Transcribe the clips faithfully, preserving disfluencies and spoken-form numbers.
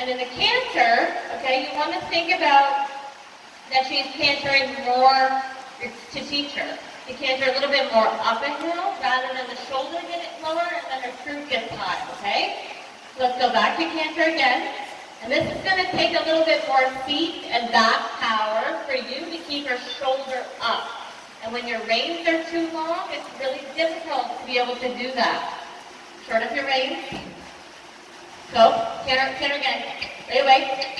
And in the canter, okay, you want to think about that she's cantering more to teach her. You canter a little bit more up a hill rather than the shoulder get lower and then her croup gets high, okay? So let's go back to canter again. And this is going to take a little bit more feet and back power for you to keep her shoulder up. And when your reins are too long, it's really difficult to be able to do that. Short up your reins. Go. Canter, canter again. Right away.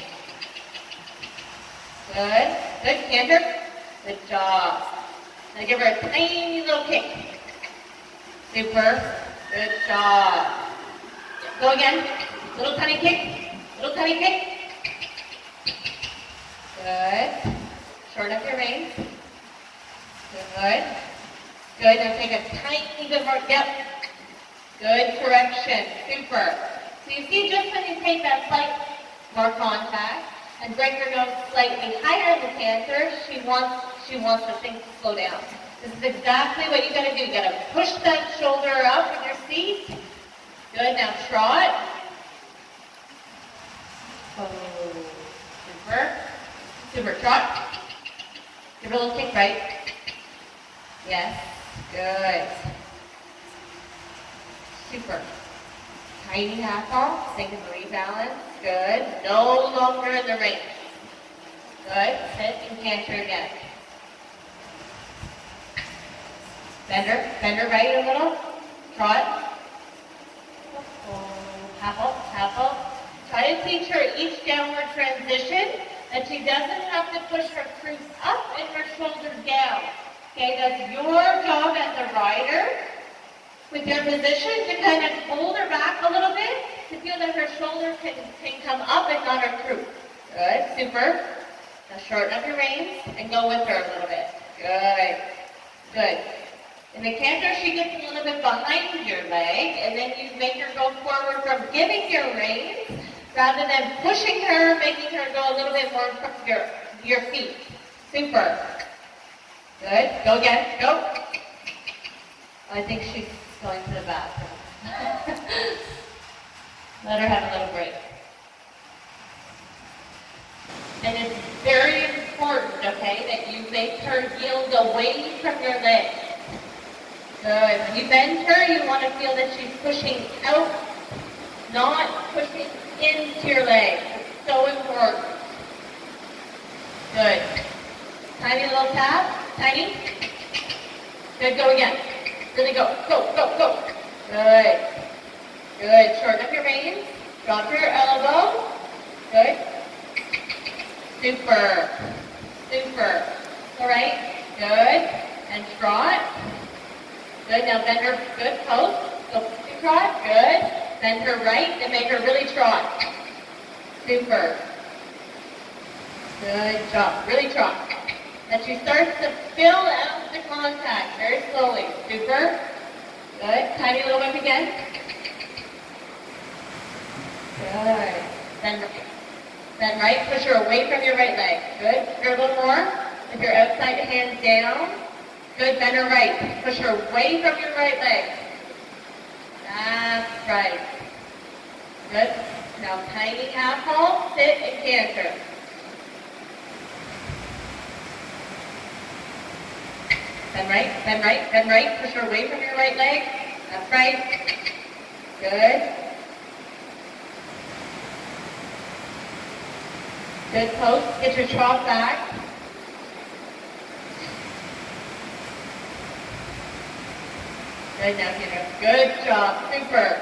Good. Good. Canter. Good job. Now give her a tiny little kick. Super. Good job. Go again. Little tiny kick. Little tiny kick. Good. Shorten up your reins. Good. Good. Now take a tiny bit more. Yep. Good correction. Super. So you see just when you take that slight more contact and bring her nose slightly higher in the canter, she wants she wants the thing to slow down. This is exactly what you gotta do. You gotta push that shoulder up with your feet. Good. Now trot. Oh, super. Super. Trot. Give her a little kick, right? Yes. Good. Super. Tiny half off. Think of rebalance. Good. No longer in the range. Good. Sit and canter again. Bender. Bender right a little. Trot. Half up. Half up. Try to teach her each downward transition that she doesn't have to push her croup up and her shoulder down. Okay, that's your job as a rider with your position to kind of hold her back a little bit to feel that her shoulder can, can come up and not her croup. Good, super. Now shorten up your reins and go with her a little bit. Good, good. In the canter, she gets a little bit behind your leg, and then you make her go forward from giving your reins rather than pushing her, making her go a little bit more from your, your feet. Super. Good. Go again. Go. I think she's going to the bathroom. Let her have a little break. And it's very important, okay, that you make her yield away from your legs. Good. When you bend her, you want to feel that she's pushing out, not pushing into your leg. It's so important. Good. Tiny little tap. Tiny. Good. Go again. Really go. Go, go, go. Good. Good. Shorten up your reins. Drop your elbow. Good. Super. Super. All right. Good. And trot. Good. Now bend her. Good. Post. Go trot. Good. Bend her right and make her really trot. Super. Good job. Really trot. And she starts to fill out the contact very slowly. Super. Good. Tiny little whip again. Good. Bend right. Bend right. Push her away from your right leg. Good. Push her a little more. With your outside hand down. Good. Bend her right. Push her away from your right leg. That's right. Good. Now tiny half halt, sit and canter. Bend right, bend right, bend right. Push her away from your right leg. That's right. Good. Good post. Get your trot back. Good, now get her. Good job. Super.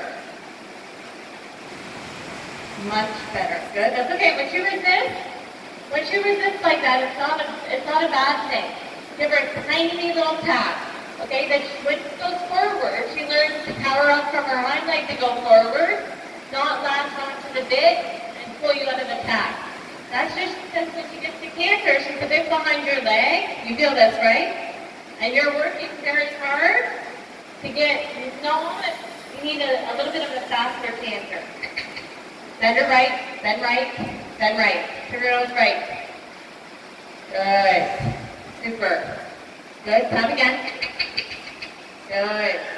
Much better. Good. That's okay. When you resist, when you resist like that, it's not a, it's not a bad thing. Give her a tiny little tap. Okay, then when she goes forward, she learns to power up from her hind leg to go forward, not latch onto the bit and pull you out of the tap. That's just because when she gets to canter, she's a bit behind your leg. You feel this, right? And you're working very hard to get, no, you need a, a little bit of a faster canter. Bend her right, bend right, bend right. Turn your nose right. Good. Super. Good. Tap again. Good.